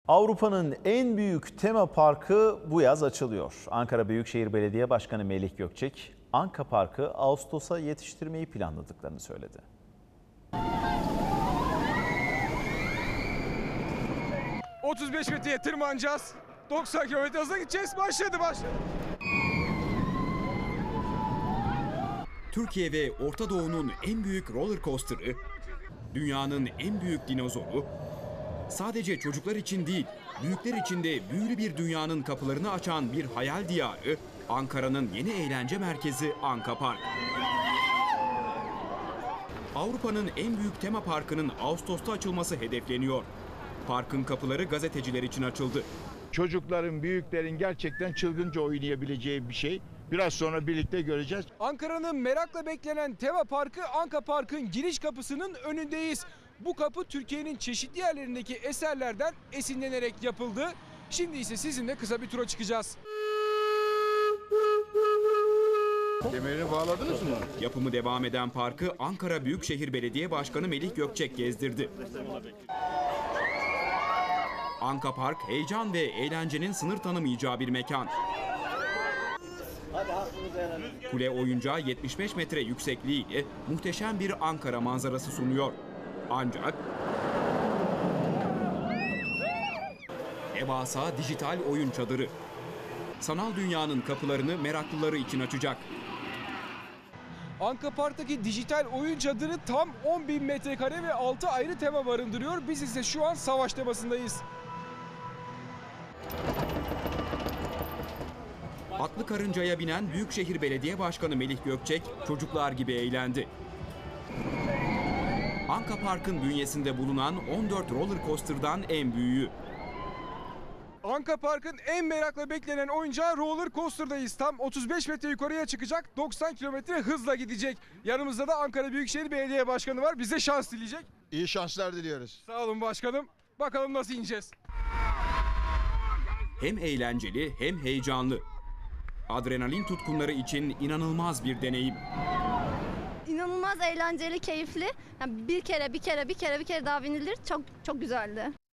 Avrupa'nın en büyük tema parkı bu yaz açılıyor. Ankara Büyükşehir Belediye Başkanı Melih Gökçek, Anka Parkı Ağustos'a yetiştirmeyi planladıklarını söyledi. ...35 metreye tırmanacağız. 90 km hızla gideceğiz. Başladı. Türkiye ve Orta Doğu'nun en büyük roller coaster'ı, dünyanın en büyük dinozoru, sadece çocuklar için değil, büyükler için de büyülü bir dünyanın kapılarını açan bir hayal diyarı, Ankara'nın yeni eğlence merkezi Anka Park. Avrupa'nın en büyük tema parkının Ağustos'ta açılması hedefleniyor. Parkın kapıları gazeteciler için açıldı. Çocukların, büyüklerin gerçekten çılgınca oynayabileceği bir şey. Biraz sonra birlikte göreceğiz. Ankara'nın merakla beklenen tema parkı Anka Park'ın giriş kapısının önündeyiz. Bu kapı Türkiye'nin çeşitli yerlerindeki eserlerden esinlenerek yapıldı. Şimdi ise sizinle kısa bir tura çıkacağız. Kemerini bağladınız mı? Yapımı devam eden parkı Ankara Büyükşehir Belediye Başkanı Melih Gökçek gezdirdi. Anka Park, heyecan ve eğlencenin sınır tanımayacağı bir mekan. Kule oyuncağı 75 metre yüksekliğiyle muhteşem bir Ankara manzarası sunuyor. Ancak devasa dijital oyun çadırı sanal dünyanın kapılarını meraklıları için açacak. Anka Park'taki dijital oyun çadırı tam 10.000 metrekare ve 6 ayrı tema barındırıyor. Biz ise şu an savaş temasındayız. Atlı karıncaya binen Büyükşehir Belediye Başkanı Melih Gökçek çocuklar gibi eğlendi. Anka Park'ın bünyesinde bulunan 14 roller coaster'dan en büyüğü. Anka Park'ın en merakla beklenen oyuncağı roller coaster'dayız. Tam 35 metre yukarıya çıkacak, 90 kilometre hızla gidecek. Yanımızda da Ankara Büyükşehir Belediye Başkanı var. Bize şans dileyecek. İyi şanslar diliyoruz. Sağ olun başkanım. Bakalım nasıl ineceğiz. Hem eğlenceli hem heyecanlı. Adrenalin tutkunları için inanılmaz bir deneyim. İnanılmaz eğlenceli, keyifli. Yani bir kere daha binilir. Çok güzeldi.